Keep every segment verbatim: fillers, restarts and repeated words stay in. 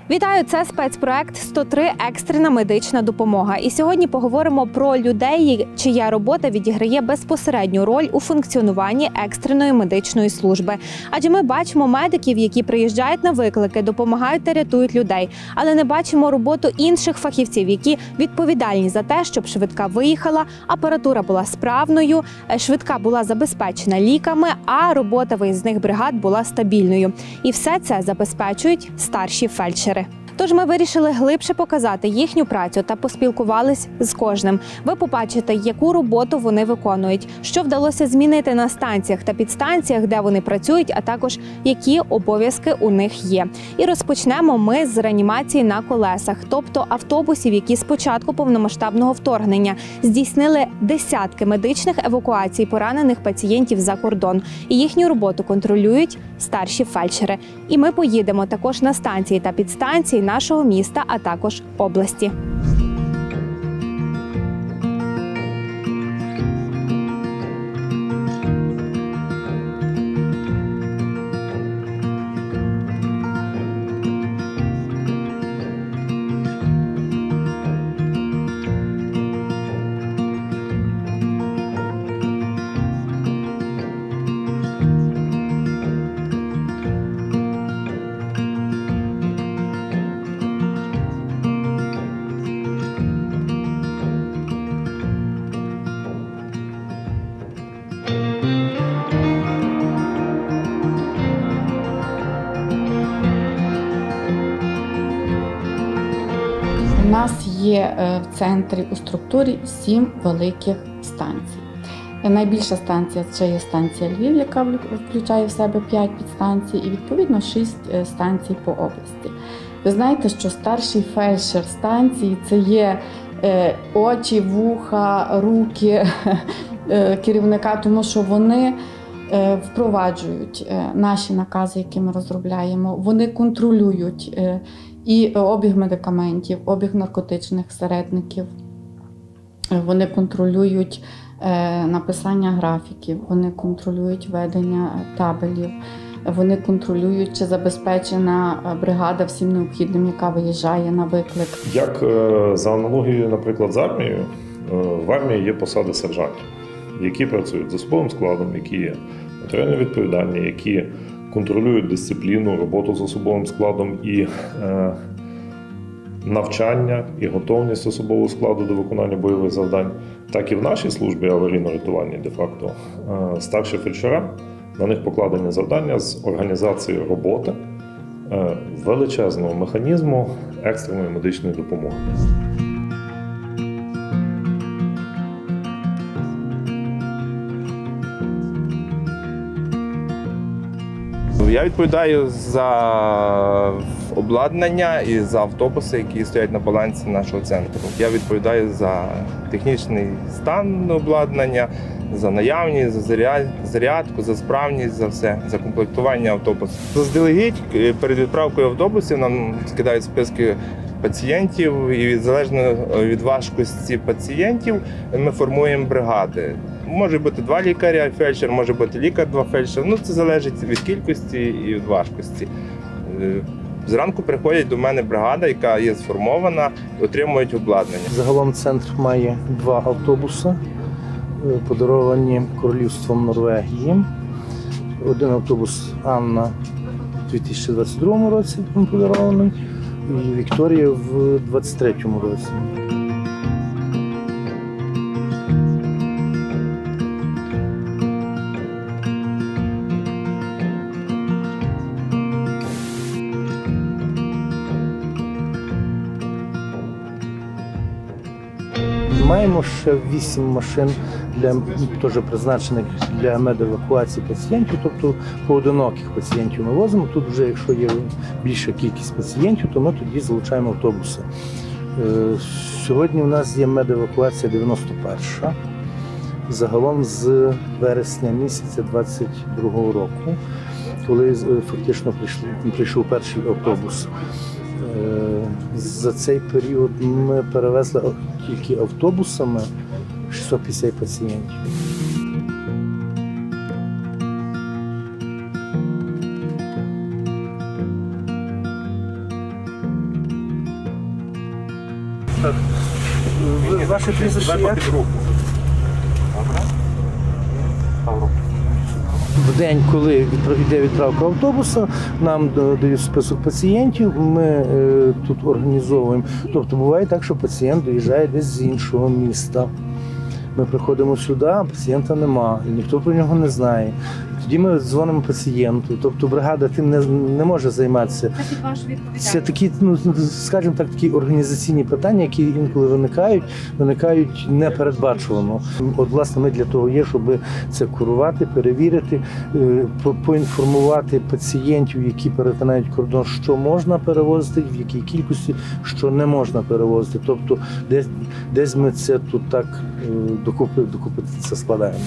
Вітаю! Це спецпроект сто три «Екстрена медична допомога». І сьогодні поговоримо про людей, чия робота відіграє безпосередню роль у функціонуванні екстреної медичної служби. Адже ми бачимо медиків, які приїжджають на виклики, допомагають та рятують людей. Але не бачимо роботу інших фахівців, які відповідальні за те, щоб швидка виїхала, апаратура була справною, швидка була забезпечена ліками, а робота виїзних бригад була стабільною. І все це забезпечують старші фельдшери. Тож ми вирішили глибше показати їхню працю та поспілкувались з кожним. Ви побачите, яку роботу вони виконують, що вдалося змінити на станціях та підстанціях, де вони працюють, а також які обов'язки у них є. І розпочнемо ми з реанімації на колесах, тобто автобусів, які з початку повномасштабного вторгнення здійснили десятки медичних евакуацій поранених пацієнтів за кордон. І їхню роботу контролюють старші фельдшери. І ми поїдемо також на станції та підстанції нашого міста, а також області. У нас є в центрі у структурі сім великих станцій. Найбільша станція – це є станція Львів, яка включає в себе п'ять підстанцій, і відповідно шість станцій по області. Ви знаєте, що старший фельдшер станції – це є очі, вуха, руки керівника, тому що вони впроваджують наші накази, які ми розробляємо, вони контролюють і обіг медикаментів, обіг наркотичних середників, вони контролюють написання графіків, вони контролюють ведення табелів, вони контролюють, чи забезпечена бригада всім необхідним, яка виїжджає на виклик. Як за аналогією, наприклад, з армією, в армії є посади сержантів, які працюють з особовим складом, які є матеріально відповідальні, які контролюють дисципліну, роботу з особовим складом і е, навчання, і готовність особового складу до виконання бойових завдань. Так і в нашій службі аварійно-рятувальній, де-факто, е, старші фельдшера, на них покладені завдання з організації роботи е, величезного механізму екстреної медичної допомоги. Я відповідаю за обладнання і за автобуси, які стоять на балансі нашого центру. Я відповідаю за технічний стан обладнання, за наявність, за зарядку, за справність, за все, за комплектування автобусу. Заздалегідь перед відправкою автобусів нам скидають списки пацієнтів, і залежно від важкості пацієнтів ми формуємо бригади. Може бути два лікаря, фельдшер, може бути лікар, два фельдшери. Ну, це залежить від кількості і від важкості. Зранку приходять до мене бригада, яка є сформована, отримують обладнання. Загалом центр має два автобуси, подаровані Королівством Норвегії. Один автобус «Анна» у дві тисячі двадцять другому році подарований, і «Вікторія» в двадцять третьому році. Маємо ще вісім машин, для, теж призначених для медевакуації пацієнтів, тобто поодиноких пацієнтів ми возимо. Тут вже, якщо є більша кількість пацієнтів, то ми тоді залучаємо автобуси. Сьогодні у нас є медевакуація дев'яносто перша, загалом з вересня місяця двадцять другого року, коли фактично прийшли, прийшов перший автобус. За цей період ми перевезли тільки автобусами шістсот п'ятдесят пацієнтів. Так. Ви- Ваше прізвище як? В день, коли відпра- йде відправка автобуса, нам да- дають список пацієнтів, ми е, тут організовуємо. Тобто буває так, що пацієнт доїжджає десь з іншого міста. Ми приходимо сюди, а пацієнта нема, і ніхто про нього не знає. Тоді ми дзвонимо пацієнту. Тобто бригада тим не, не може займатися. Це такі, ну скажімо так, такі організаційні питання, які інколи виникають, виникають непередбачувано. От власне ми для того є, щоб це курувати, перевірити, е, по- поінформувати пацієнтів, які перетинають кордон, що можна перевозити, в якій кількості, що не можна перевозити. Тобто, десь десь ми це тут так е, докупи, докупи це складаємо.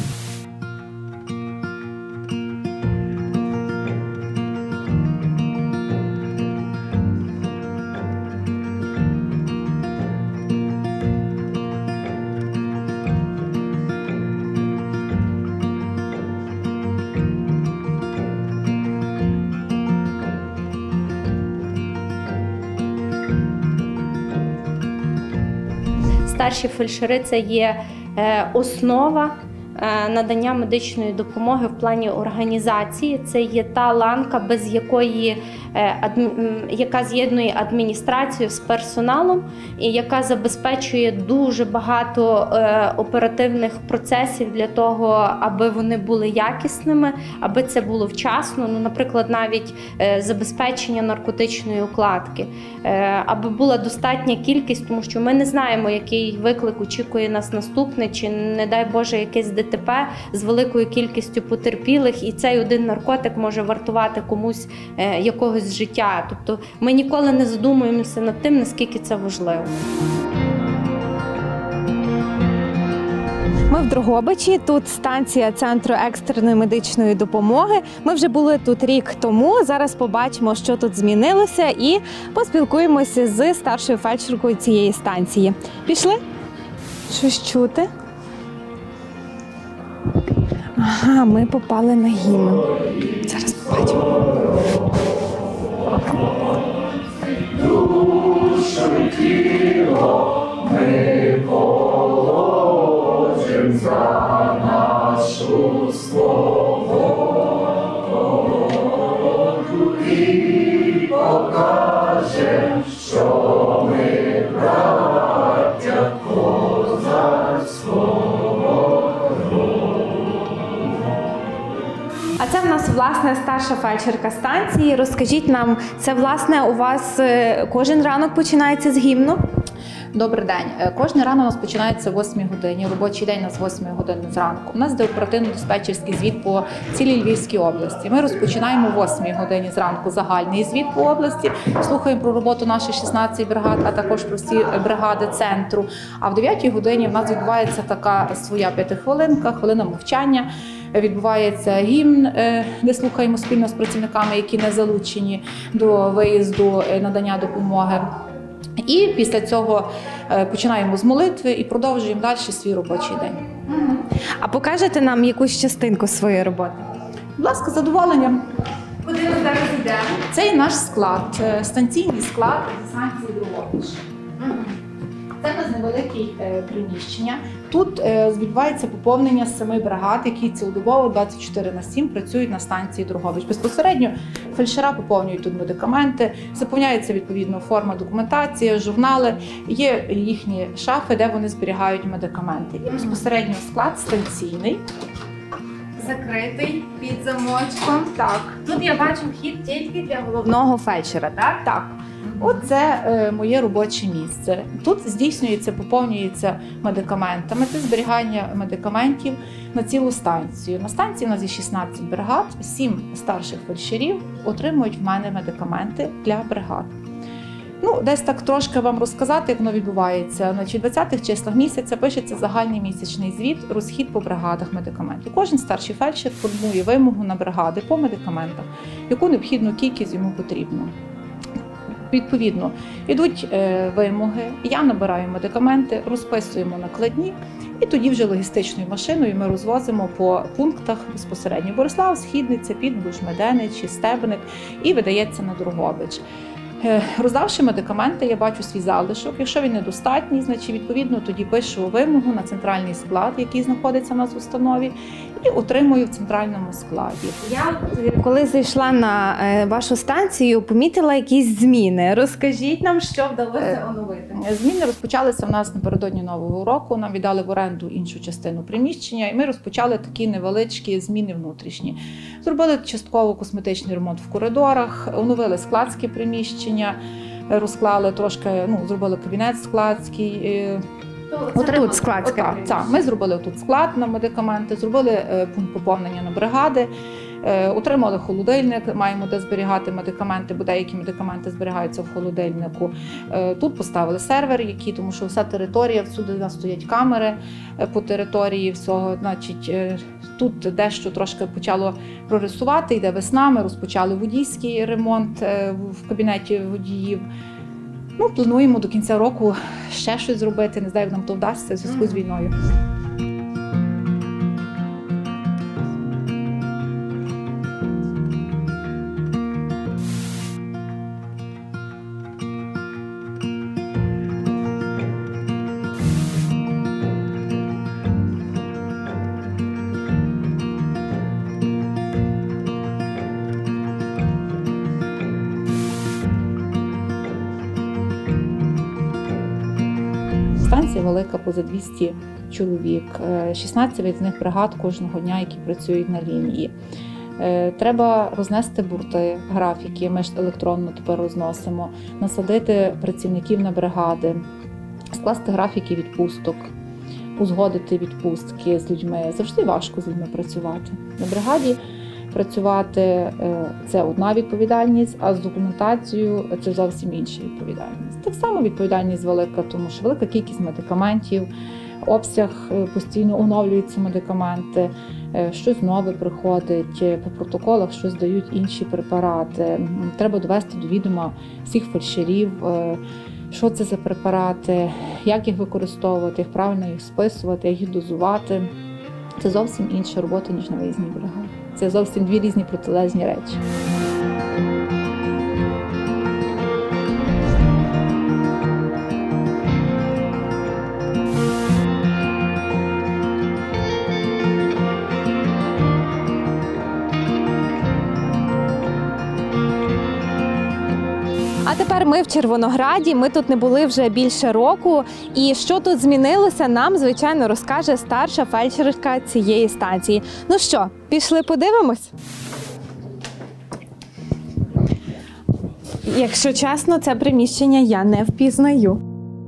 Старші фельдшери – це є е, основа е, надання медичної допомоги в плані організації. Це є та ланка, без якої е, адмі... м, яка з'єднує адміністрацію з персоналом і яка забезпечує дуже багато е, оперативних процесів для того, аби вони були якісними, аби це було вчасно. Ну, наприклад, навіть е, забезпечення наркотичної укладки, е, аби була достатня кількість, тому що ми не знаємо, який виклик очікує нас наступний, чи, не дай Боже, якесь ДТП з великою кількістю потерпілих, і цей один наркотик може вартувати комусь е, якогось життя. Тобто ми ніколи не задумуємося над тим, наскільки це важливо. Ми в Дрогобичі, тут станція Центру екстреної медичної допомоги. Ми вже були тут рік тому, зараз побачимо, що тут змінилося, і поспілкуємося з старшою фельдшеркою цієї станції. Пішли? Щось чути? Ага, ми попали на гімн. Зараз побачимо. А це в нас, власне, старша фельдшерка станції. Розкажіть нам, це, власне, у вас е, кожен ранок починається з гімну? Добрий день. Кожен ранок у нас починається о восьмій годині, робочий день у нас з восьмої години зранку. У нас йде оперативно-диспетчерський звіт по цілій Львівській області. Ми розпочинаємо о восьмій годині зранку загальний звіт по області, слухаємо про роботу наших шістнадцяти бригад, а також про всі бригади центру. А в дев'ятій годині в нас відбувається така своя п'ятихвилинка, хвилина мовчання. Відбувається гімн, де слухаємо спільно з працівниками, які не залучені до виїзду, надання допомоги. І після цього починаємо з молитви і продовжуємо далі свій робочий день. А покажете нам якусь частинку своєї роботи? Будь ласка, з задоволенням. Куди ми зараз йдемо? Це і наш склад, станційний склад станції Дрогобич. Це у нас невелике приміщення. Тут відбувається поповнення з семи бригад, які цілодобово двадцять чотири на сім працюють на станції Дрогобич. Безпосередньо фельдшера поповнюють тут медикаменти, заповняється відповідно форма, документація, журнали. Є їхні шафи, де вони зберігають медикаменти. І безпосередньо склад станційний. Закритий під замочком. Так. Тут я бачу вхід тільки для головного фельдшера, так? Так. Оце е, моє робоче місце. Тут здійснюється, поповнюється медикаментами. Це зберігання медикаментів на цілу станцію. На станції у нас є шістнадцять бригад, сім старших фельдшерів отримують в мене медикаменти для бригад. Ну, десь так трошки вам розказати, як воно відбувається. Значить, в двадцятих числах місяця пишеться загальний місячний звіт, розхід по бригадах медикаментів. Кожен старший фельдшер формує вимогу на бригади по медикаментах, яку необхідну кількість йому потрібно. Відповідно, йдуть е, вимоги, я набираю медикаменти, розписуємо накладні, і тоді вже логістичною машиною ми розвозимо по пунктах безпосередньо. Борислав, Східниця, Підбуш, Меденич, Стебник і видається на Дрогобич. Роздавши медикаменти, я бачу свій залишок. Якщо він недостатній, значить відповідно тоді пишу вимогу на центральний склад, який знаходиться в нас в установі, і отримую в центральному складі. Я коли зайшла на е, вашу станцію, помітила якісь зміни. Розкажіть нам, що вдалося оновити. Зміни розпочалися в нас напередодні Нового року. Нам віддали в оренду іншу частину приміщення, і ми розпочали такі невеличкі зміни внутрішні. Зробили частково косметичний ремонт в коридорах, оновили складські приміщення, розклали трошки, ну, зробили кабінет складський. Тут складське. Так, так, ми зробили тут склад на медикаменти, зробили е, пункт поповнення на бригади, е, отримали холодильник, маємо де зберігати медикаменти, бо деякі медикаменти зберігаються в холодильнику. Е, тут поставили сервер, який, тому що вся територія, всюди у нас стоять камери е, по території всього. Значить, е, тут дещо трошки почало прорисувати, йде весна, ми розпочали водійський ремонт е, в кабінеті водіїв. Ну, плануємо до кінця року ще щось зробити, не знаю, як нам то вдасться в зв'язку з війною. Станція велика, поза двісті чоловік, шістнадцять з них бригад кожного дня, які працюють на лінії. Треба рознести бурти, графіки, ми ж електронно тепер розносимо, насадити працівників на бригади, скласти графіки відпусток, узгодити відпустки з людьми. Завжди важко з людьми працювати. На бригаді працювати – це одна відповідальність, а з документацією – це зовсім інша відповідальність. Так само відповідальність велика, тому що велика кількість медикаментів, обсяг постійно оновлюються медикаменти, щось нове приходить, по протоколах щось дають інші препарати. Треба довести до відома всіх фельдшерів, що це за препарати, як їх використовувати, як правильно їх списувати, як їх дозувати. Це зовсім інша робота, ніж на виїзній бригаді. Це зовсім дві різні протилежні речі. А тепер ми в Червонограді, ми тут не були вже більше року. І що тут змінилося, нам, звичайно, розкаже старша фельдшерка цієї станції. Ну що, пішли подивимось? Якщо чесно, це приміщення я не впізнаю.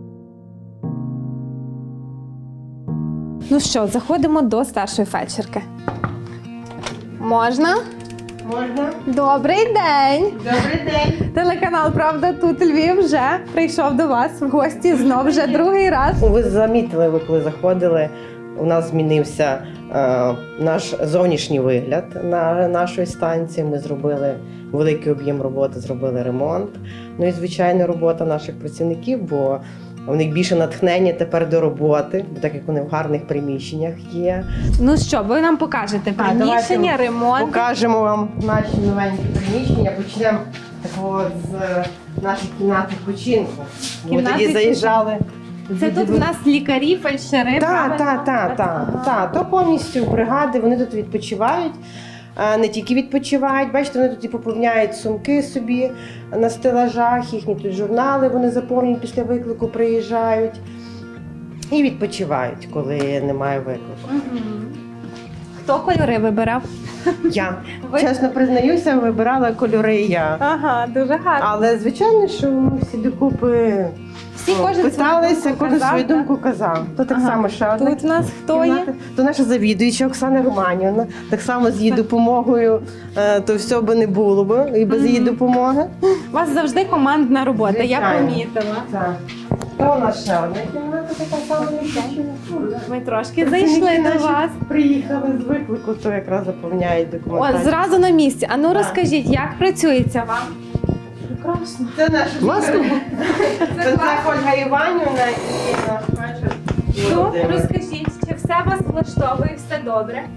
Ну що, заходимо до старшої фельдшерки. Можна? Можна? Добрий день! Добрий день! Телеканал «Правда» тут Львів вже прийшов до вас в гості знов вже другий раз. Ви замітили, ви коли заходили, у нас змінився е, наш зовнішній вигляд на нашої станції. Ми зробили великий об'єм роботи, зробили ремонт. Ну і, звичайно, робота наших працівників, бо у них більше натхнення тепер до роботи, так як вони в гарних приміщеннях є. Ну що, ви нам покажете приміщення, А, ремонт. Покажемо вам наші новенькі приміщення. Почнемо такого з наших кімнат відпочинку. Ми Кімнати тоді заїжджали. Це тут в нас лікарі, фельдшери, Так, правильно? так, так, так. Та, то повністю бригади, вони тут відпочивають. А, Не тільки відпочивають, бачите, вони тут і поповняють сумки собі на стелажах, їхні тут журнали вони заповнюють після виклику, приїжджають і відпочивають, коли немає виклику. Угу. Хто кольори вибирав? Я, Ви? чесно признаюся, вибирала кольори я. Ага, дуже гарно. Але, звичайно, що ми всі докупи Всі кожен питалися, свою думку кожен казав, свою так? думку казав. То так Ага. само ще одна Тут в нас хто є? кімната. То наша завідуюча Оксана Романівна. Так само з її допомогою е, то все би не було б і без Мгм. її допомоги. У вас завжди командна робота, я Звичайно. помітила. Так. То у нас ще одна кімната така сама відпочинку. Ми трошки зайшли до вас. Приїхали з виклику, то якраз заповняють О, документацію. зразу на місці. А ну Так. розкажіть, як працюється вам? Прекрасно. Це наша Власне. Це, це Ольга Іванівна і наш фельдшер Ну, Володимир. розкажіть, чи все вас влаштовує, все добре?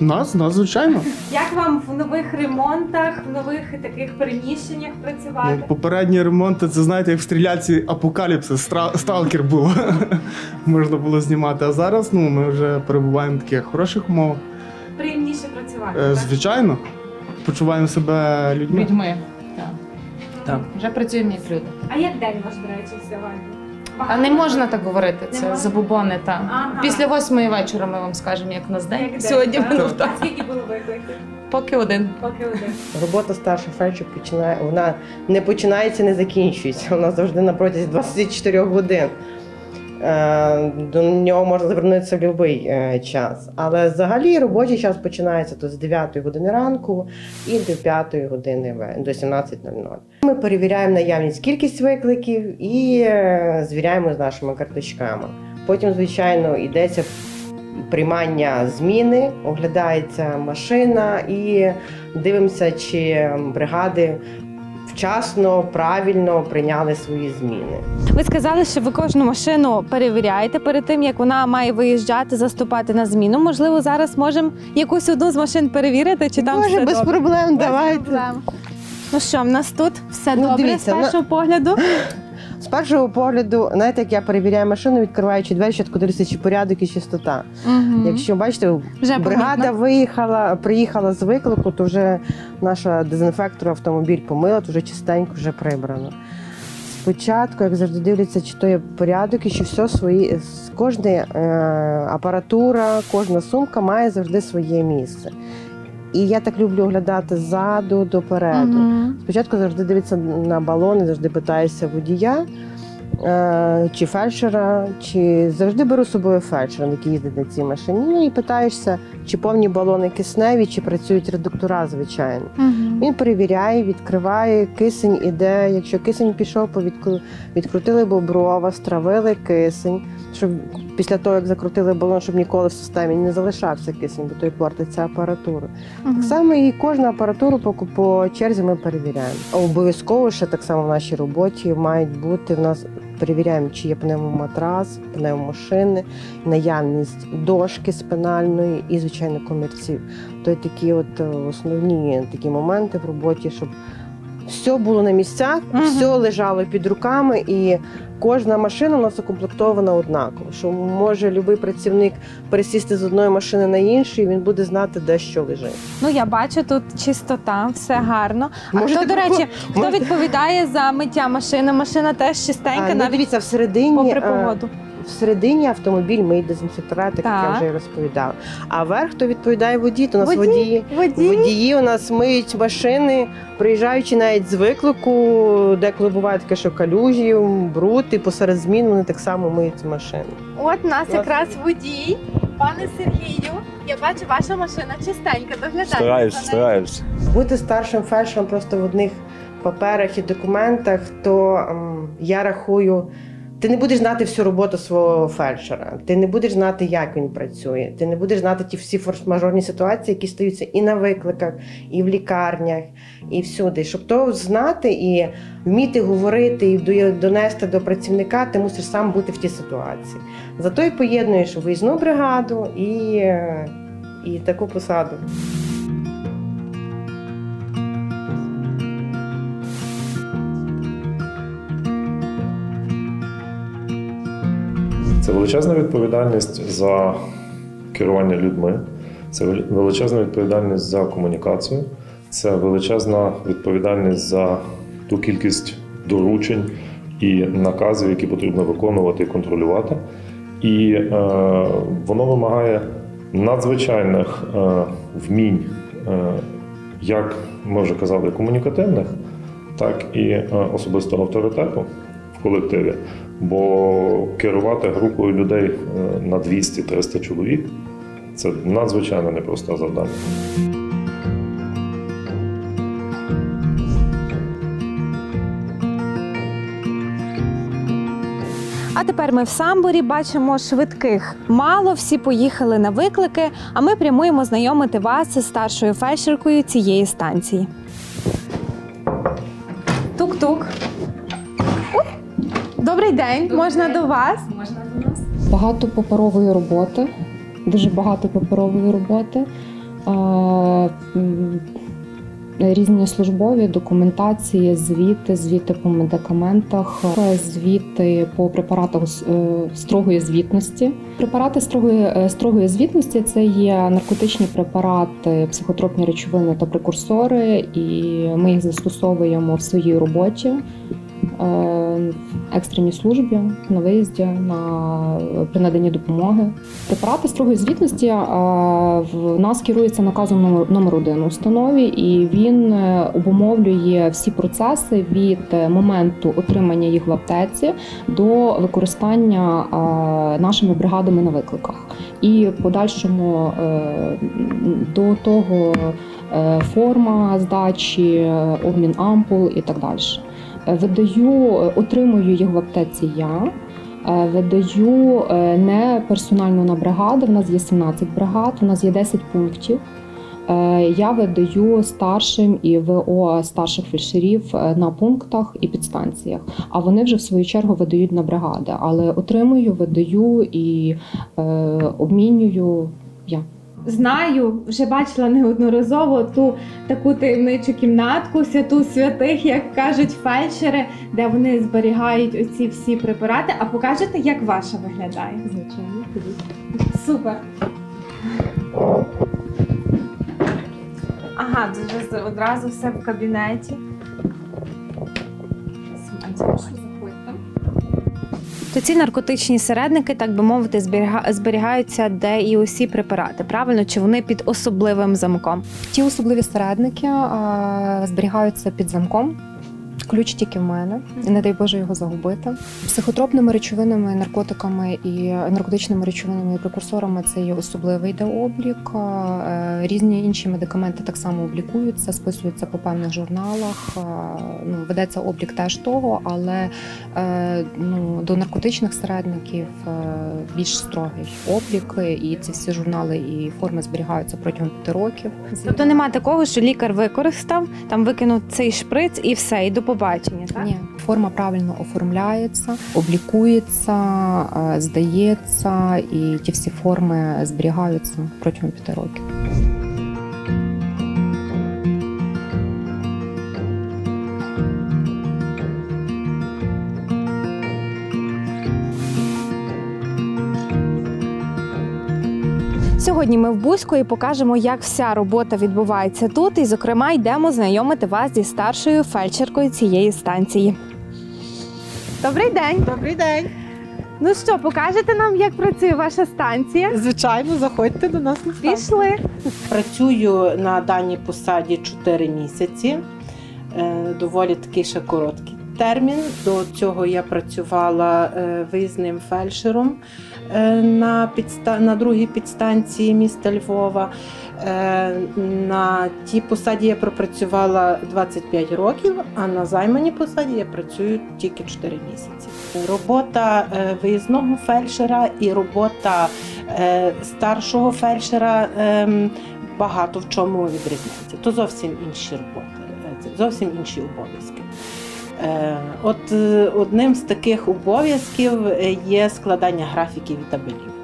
Нас, нас, звичайно. Як вам в нових ремонтах, в нових таких приміщеннях працювати? Ну, попередні ремонти, це знаєте, як в стріляці Апокаліпсис, стра- сталкер було. Можна було знімати. А зараз ну, ми вже перебуваємо в таких хороших умовах. Приємніше працювати, Е, так? Звичайно, почуваємо себе людьми. Людьми. Так. Так. Вже працюємо як люди. А як день ваш, до речі, сьогодні? А не можна так говорити, Не це можна? забобони. Та. Ага. Після восьмої вечора ми вам скажемо, як у нас день. Як день, Сьогодні так? минув А так. скільки було викликів? Поки один. Поки один. Робота старшого фельдшера починає, вона не починається, не закінчується. Вона завжди на протязі двадцяти чотирьох годин. Е, До нього можна звернутися в будь-який час. Але взагалі робочий час починається то з дев'ятої години ранку і до п'ятої години ве- до сімнадцятої нуль нуль. Ми перевіряємо наявність, кількість викликів і е, звіряємо з нашими карточками. Потім, звичайно, йдеться приймання зміни, оглядається машина і дивимося, чи бригади вчасно, правильно прийняли свої зміни. Ви сказали, що ви кожну машину перевіряєте перед тим, як вона має виїжджати, заступати на зміну. Можливо, зараз можемо якусь одну з машин перевірити, чи там Може, все без добре? проблем, Без давайте. проблем. Ну що, в нас тут все Ну, добре дивіться, з першого погляду? З першого погляду, знаєте, як я перевіряю машину, відкриваючи двері, чітко дивлюся, чи порядок і чистота. Мгм. Якщо, бачите, Вже бригада помітно. виїхала, приїхала з виклику, то вже наша дезінфектор автомобіль помила, то вже чистенько, вже прибрано. Спочатку, як завжди, дивляться, чи то є порядок і чи все свої, кожна е, апаратура, кожна сумка має завжди своє місце. І я так люблю оглядати ззаду допереду. Мгм. Спочатку завжди дивиться на балони, завжди питаюся водія е, чи фельдшера, чи завжди беру з собою фельдшера, який їздить на цій машині. Ну і питаєшся, чи повні балони кисневі, чи працюють редуктора, звичайно. Мгм. Він перевіряє, відкриває, кисень іде. Якщо кисень пішов, повідку- відкрутили боброва, стравили кисень, щоб після того, як закрутили балон, щоб ніколи в системі не залишався кисень, бо той портиться апаратура. Мгм. Так само і кожну апаратуру по, по черзі ми перевіряємо. Обов'язково ще так само в нашій роботі мають бути в нас. Перевіряємо, чи є пневмоматрас, пневмошини, наявність дошки спинальної і, звичайно, комірців. То є такі от е, основні такі моменти в роботі, щоб все було на місцях, Мгм. все лежало під руками, і кожна машина у нас укомплектована однаково. Що може будь-який працівник пересісти з одної машини на іншу, і він буде знати, де що лежить. Ну, я бачу, тут чистота, все гарно. А Можете хто, до речі, попро- хто можете- відповідає за миття машини? Машина теж чистенька, А, ну, навіть дивіться, всередині, попри е, погоду. всередині автомобіль миють дезінфектора, так, як Так. я вже і розповідала. А верх, то відповідає водій, то у нас Водій? водії. Водій? Водії у нас миють машини, приїжджаючи навіть з виклику, деколи буває таке, що калюжі, бруд, і посеред змін вони так само миють машини. От у нас Власне. якраз водій. Пане Сергію, я бачу, ваша машина чистенька, доглядайте. Стараюсь, за нею. стараюсь. Бути старшим фельдшером просто в одних паперах і документах, то ем, я рахую, ти не будеш знати всю роботу свого фельдшера, ти не будеш знати, як він працює, ти не будеш знати ті всі форс-мажорні ситуації, які стаються і на викликах, і в лікарнях, і всюди. Щоб то знати і вміти говорити, і до- донести до працівника, ти мусиш сам бути в тій ситуації. Зато і поєднуєш виїзну бригаду і, е, і таку посаду. Це величезна відповідальність за керування людьми, це величезна відповідальність за комунікацію, це величезна відповідальність за ту кількість доручень і наказів, які потрібно виконувати і контролювати. І е, воно вимагає надзвичайних е, вмінь, е, як ми вже казали, комунікативних, так і е, особистого авторитету в колективі. Бо керувати групою людей е, на двісті-триста чоловік – це надзвичайно непросте завдання. А тепер ми в Самборі бачимо швидких. Мало, всі поїхали на виклики, а ми прямуємо знайомити вас з старшою фельдшеркою цієї станції. Тук-тук. Ой, добрий день, Добрий можна день. до вас? Можна до нас? Багато паперової роботи, дуже багато паперової роботи. Різні службові документації, звіти, звіти по медикаментах, звіти по препаратах строгої звітності. Препарати строгої, строгої звітності – це є наркотичні препарати, психотропні речовини та прекурсори, і ми їх застосовуємо в своїй роботі, в екстреній службі, на виїзді, на, при наданні допомоги. Препарати строгої звітності в нас керується наказом номер один у установі, і він обумовлює всі процеси від моменту отримання їх в аптеці до використання нашими бригадами на викликах. І в подальшому до того форма здачі, обмін ампул і так далі. Видаю, отримую їх в аптеці я, видаю не персонально на бригади, в нас є сімнадцять бригад, у нас є десять пунктів. Я видаю старшим і ВО старших фельдшерів на пунктах і підстанціях, а вони вже в свою чергу видають на бригади, але отримую, видаю і е, обмінюю я. Знаю, вже бачила неодноразово ту таку таємничу кімнатку, святу святих, як кажуть фельдшери, де вони зберігають оці всі препарати. А покажете, як ваша виглядає? Звичайно. Супер. Ага, вже одразу все в кабінеті. То ці наркотичні середники, так би мовити, зберігаються де і усі препарати, правильно? Чи вони під особливим замком? Ті особливі середники а, зберігаються під замком. Ключ тільки в мене, і не дай Боже його загубити. Психотропними речовинами, наркотиками і наркотичними речовинами і прекурсорами це є особливий йде облік. Різні інші медикаменти так само облікуються, списуються по певних журналах. Ну, ведеться облік теж того, але ну, до наркотичних середників більш строгий облік, і ці всі журнали і форми зберігаються протягом п'яти років. Тобто немає такого, що лікар використав, там викинув цей шприц і все, і до побачення, так? Ні, форма правильно оформляється, облікується, здається, і ті всі форми зберігаються протягом п'яти років. Сьогодні ми в Буську і покажемо, як вся робота відбувається тут, і, зокрема, йдемо знайомити вас зі старшою фельдшеркою цієї станції. Добрий день! Добрий день! Ну що, покажете нам, як працює ваша станція? Звичайно, заходьте до нас на станцію. Пішли! Працюю на даній посаді чотири місяці, доволі такий ще короткий термін. До цього я працювала виїзним фельдшером на, підста... на другій підстанції міста Львова. На тій посаді я пропрацювала двадцять п'ять років, а на займаній посаді я працюю тільки чотири місяці. Робота виїзного фельдшера і робота старшого фельдшера багато в чому відрізняється. То зовсім інші роботи, зовсім інші обов'язки. От одним з таких обов'язків є складання графіків і табелів.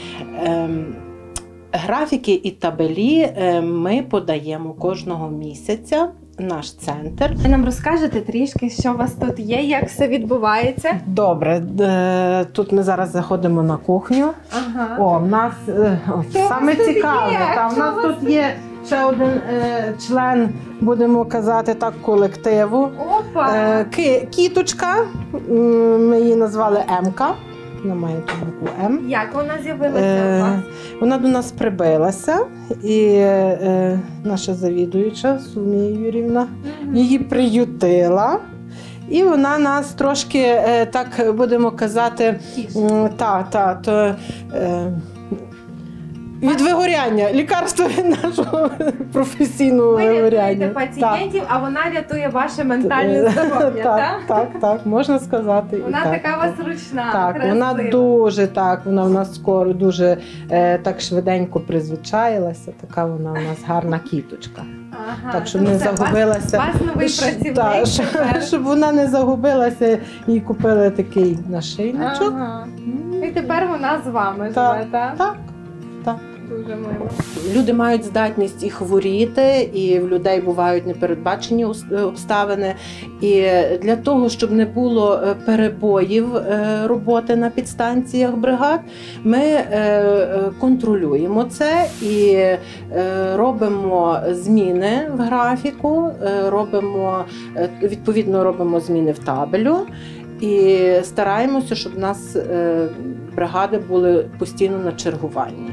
Графіки і табелі ми подаємо кожного місяця в наш центр. Ви нам розкажете трішки, що у вас тут є, як все відбувається? Добре, тут ми зараз заходимо на кухню. Ага. О, в нас ось, саме цікаве, та, в нас тут є ще один е, член, будемо казати так, колективу. Опа! Е, ки, кіточка, ми її назвали Емка. Вона має букву М. Як вона з'явилася е, у вас? Вона до нас прибилася, і е, наша завідуюча Соломія Юрівна mm-hmm. її приютила. І вона нас трошки, е, так будемо казати, та, та, то, е, від вигоряння, лікарство від нашого професійного вигоряння. Ви вигоряння. рятуєте пацієнтів, так. А вона рятує ваше ментальне здоров'я, так? Так, так, так, можна сказати. Вона і така так. у вас ручна, Так, красива. вона дуже так, вона в нас скоро дуже е, так швиденько призвичаїлася, така вона у нас гарна кіточка. Ага, так, щоб не загубилася. Вас, вас новий працівник. Так, щоб, щоб вона не загубилася, їй купили такий нашийничок. Ага. І тепер вона з вами так, живе, так? Так, так. Дуже мило. Люди мають здатність і хворіти, і в людей бувають непередбачені обставини. І для того, щоб не було перебоїв роботи на підстанціях бригад, ми контролюємо це і робимо зміни в графіку, робимо, відповідно робимо зміни в табелю. І стараємося, щоб у нас бригади були постійно на чергуванні.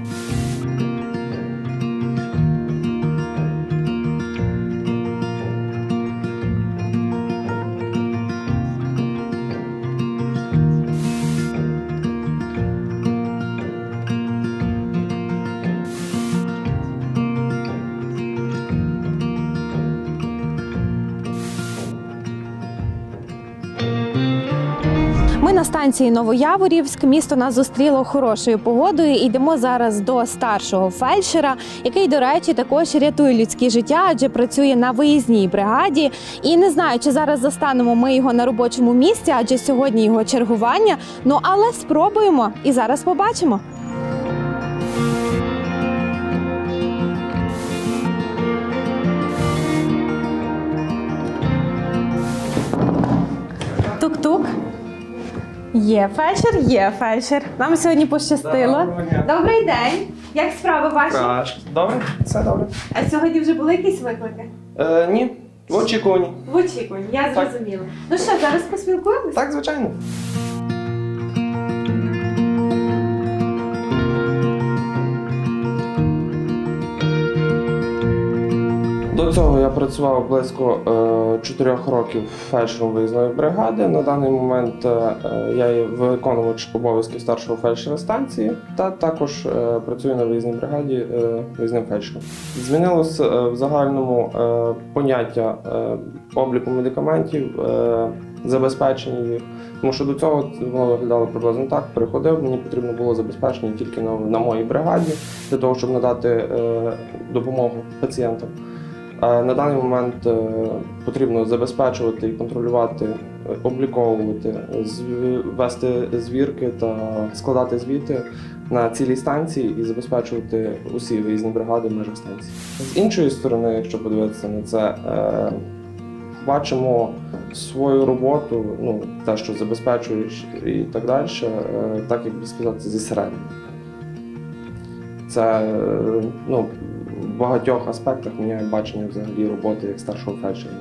Ми на станції Новояворівськ. Місто нас зустріло хорошою погодою. І йдемо зараз до старшого фельдшера, який, до речі, також рятує людське життя, адже працює на виїзній бригаді. І не знаю, чи зараз застанемо ми його на робочому місці, адже сьогодні його чергування. Ну, але спробуємо і зараз побачимо. Тук-тук. Є фельдшер, є фельдшер. Нам сьогодні пощастило. Добрий день. Як справи ваші? Краще. Добре, все добре. А сьогодні вже були якісь виклики? Е, ні, в очікуванні. В очікуванні, я зрозуміла. Ну що, зараз поспілкуємося? Так, звичайно. До цього я працював близько е, чотирьох років фельдшером виїзної бригади. На даний момент е, я є виконувач обов'язків старшого фельдшера станції та також е, працюю на виїзній бригаді е, виїзним фельдшером. Змінилось е, в загальному е, поняття е, обліку медикаментів, е, забезпечення їх. Тому що до цього воно виглядало приблизно так. Приходив, мені потрібно було забезпечення тільки на, на моїй бригаді, для того, щоб надати е, допомогу пацієнтам. На даний момент потрібно забезпечувати і контролювати, обліковувати, вести звірки та складати звіти на цілій станції і забезпечувати усі виїзні бригади в межах станції. З іншої сторони, якщо подивитися на це, бачимо свою роботу, ну, те, що забезпечуєш і так далі, так, як би сказати, зі середини. Це, ну, в багатьох аспектах міняє бачення взагалі роботи як старшого фельдшера.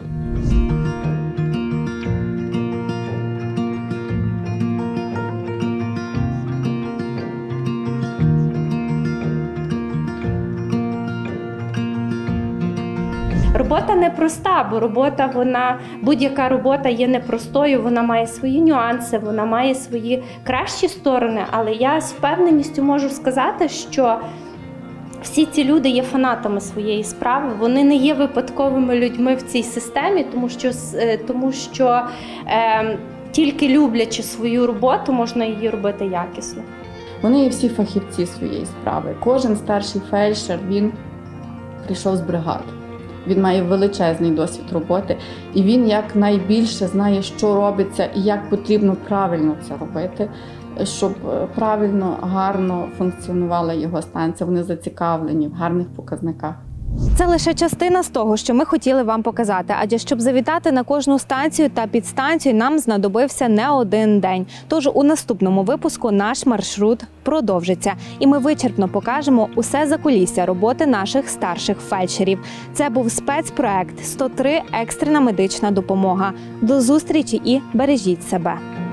Робота непроста, бо робота, вона, будь-яка робота є непростою, вона має свої нюанси, вона має свої кращі сторони, але я з впевненістю можу сказати, що всі ці люди є фанатами своєї справи, вони не є випадковими людьми в цій системі, тому що, тому що е, тільки люблячи свою роботу, можна її робити якісно. Вони є всі фахівці своєї справи. Кожен старший фельдшер, він прийшов з бригади. Він має величезний досвід роботи, і він якнайбільше знає, що робиться і як потрібно правильно це робити, щоб правильно, гарно функціонувала його станція. Вони зацікавлені в гарних показниках. Це лише частина з того, що ми хотіли вам показати, адже щоб завітати на кожну станцію та підстанцію, нам знадобився не один день. Тож у наступному випуску наш маршрут продовжиться, і ми вичерпно покажемо усе закулісся роботи наших старших фельдшерів. Це був спецпроект сто три екстрена медична допомога. До зустрічі і бережіть себе!